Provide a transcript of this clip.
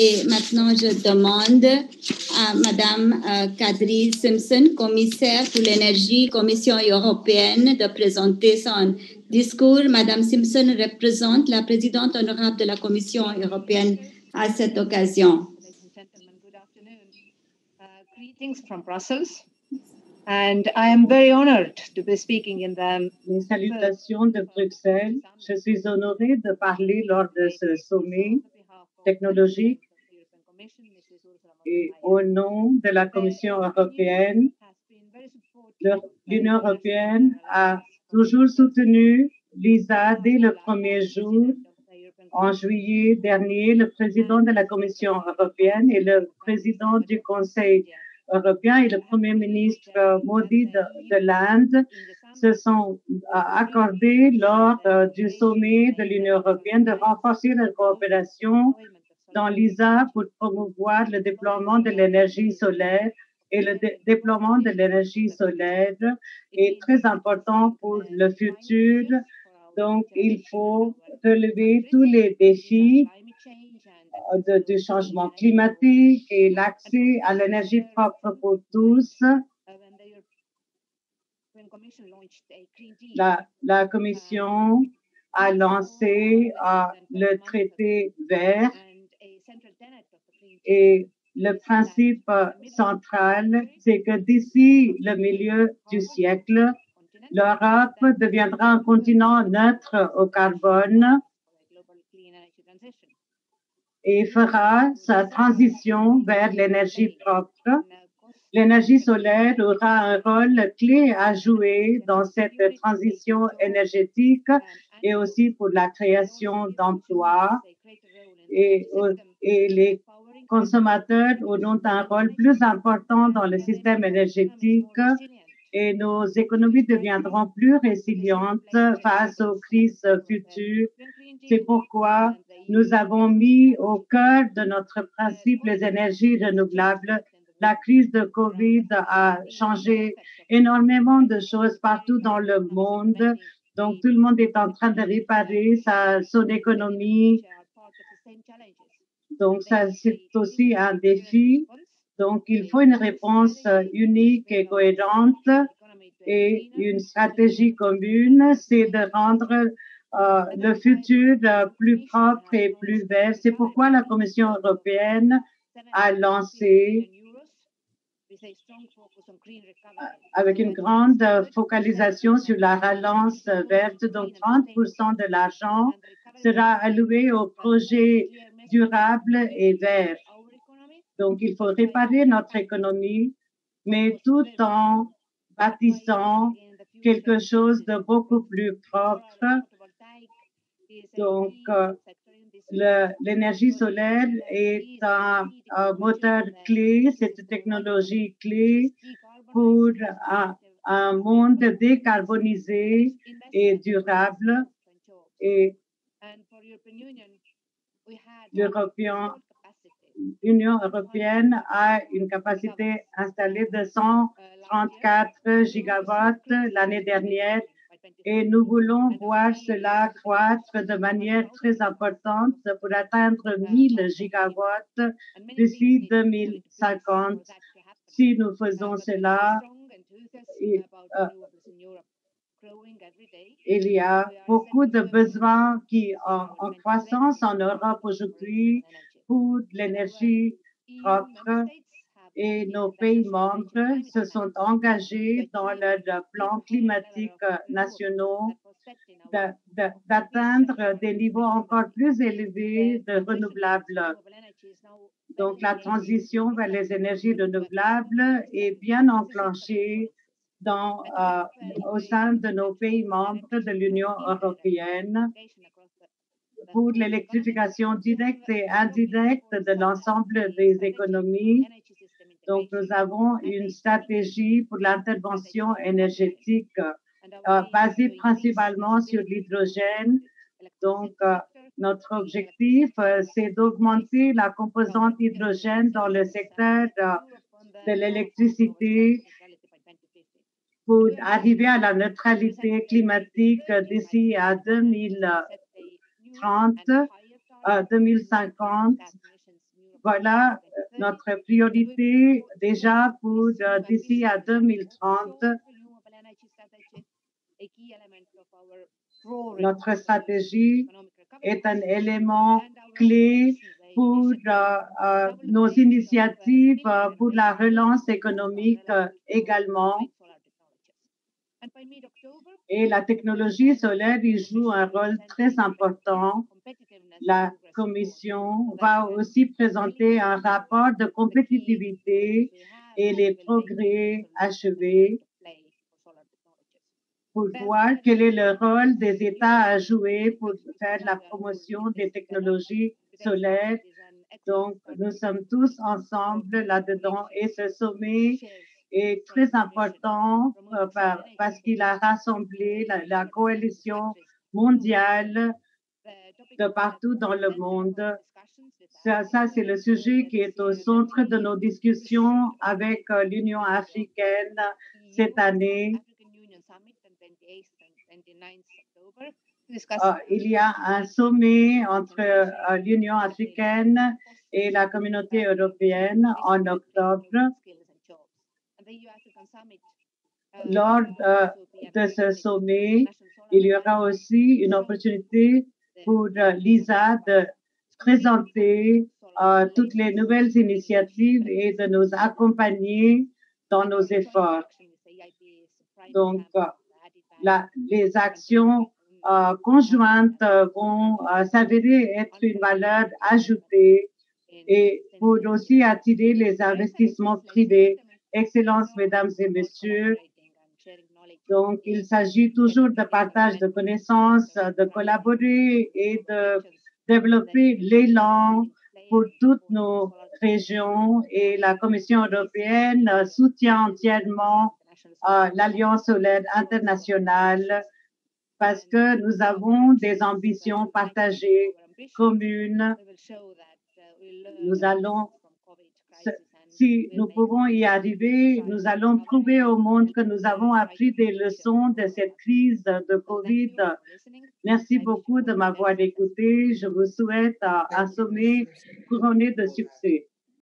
Et maintenant, je demande à Madame Kadri Simpson, commissaire pour l'énergie, Commission européenne, de présenter son discours. Madame Simpson représente la présidente honorable de la Commission européenne à cette occasion. Ladies and gentlemen, good afternoon. Greetings from Brussels. And I am very honored to be speaking in the Les salutations de Bruxelles. Je suis honorée de parler lors de ce sommet technologique et au nom de la Commission européenne. L'Union européenne a toujours soutenu l'ISA dès le premier jour. En juillet dernier, le président de la Commission européenne et le président du Conseil européen et le Premier ministre Modi de l'Inde se sont accordés lors du sommet de l'Union européenne de renforcer la coopération dans l'ISA pour promouvoir le déploiement de l'énergie solaire. Et le déploiement de l'énergie solaire est très important pour le futur. Donc, il faut relever tous les défis du changement climatique et l'accès à l'énergie propre pour tous. La Commission a lancé le traité vert et le principe central, c'est que d'ici le milieu du siècle, l'Europe deviendra un continent neutre au carbone et fera sa transition vers l'énergie propre. L'énergie solaire aura un rôle clé à jouer dans cette transition énergétique et aussi pour la création d'emplois et les consommateurs auront un rôle plus important dans le système énergétique et nos économies deviendront plus résilientes face aux crises futures. C'est pourquoi nous avons mis au cœur de notre principe les énergies renouvelables. La crise de Covid a changé énormément de choses partout dans le monde. Donc, tout le monde est en train de réparer son économie. Donc, ça, c'est aussi un défi. Donc, il faut une réponse unique et cohérente et une stratégie commune, c'est de rendre le futur plus propre et plus vert. C'est pourquoi la Commission européenne a lancé avec une grande focalisation sur la relance verte. Donc, 30% de l'argent sera alloué aux projets durables et verts. Donc, il faut réparer notre économie, mais tout en bâtissant quelque chose de beaucoup plus propre. Donc, l'énergie solaire est un moteur clé, c'est une technologie clé pour un monde décarbonisé et durable. Et l'Union européenne a une capacité installée de 134 gigawatts l'année dernière et nous voulons voir cela croître de manière très importante pour atteindre 1000 gigawatts d'ici 2050. Si nous faisons cela, il y a beaucoup de besoins qui sont en croissance en Europe aujourd'hui pour l'énergie propre et nos pays membres se sont engagés dans leurs plans climatiques nationaux d'atteindre des niveaux encore plus élevés de renouvelables. Donc, la transition vers les énergies renouvelables est bien enclenchée au sein de nos pays membres de l'Union européenne pour l'électrification directe et indirecte de l'ensemble des économies. Donc, nous avons une stratégie pour l'intervention énergétique basée principalement sur l'hydrogène. Donc, notre objectif, c'est d'augmenter la composante hydrogène dans le secteur de l'électricité pour arriver à la neutralité climatique d'ici à 2030, 2050. Voilà notre priorité déjà pour d'ici à 2030. Notre stratégie est un élément clé pour nos initiatives pour la relance économique également. Et la technologie solaire y joue un rôle très important. La Commission va aussi présenter un rapport de compétitivité et les progrès achevés pour voir quel est le rôle des États à jouer pour faire la promotion des technologies solaires. Donc, nous sommes tous ensemble là-dedans et ce sommet est très important parce qu'il a rassemblé la coalition mondiale de partout dans le monde. Ça c'est le sujet qui est au centre de nos discussions avec l'Union africaine cette année. Il y a un sommet entre l'Union africaine et la communauté européenne en octobre. Lors de ce sommet, il y aura aussi une opportunité pour l'ISA de présenter toutes les nouvelles initiatives et de nous accompagner dans nos efforts. Donc, les actions conjointes vont s'avérer être une valeur ajoutée et pour aussi attirer les investissements privés. Excellences, mesdames et messieurs, donc il s'agit toujours de partage de connaissances, de collaborer et de développer l'élan pour toutes nos régions et la Commission européenne soutient entièrement l'Alliance solaire internationale parce que nous avons des ambitions partagées, communes. Nous allons, si nous pouvons y arriver, nous allons prouver au monde que nous avons appris des leçons de cette crise de COVID. Merci beaucoup de m'avoir écouté. Je vous souhaite un sommet couronné de succès.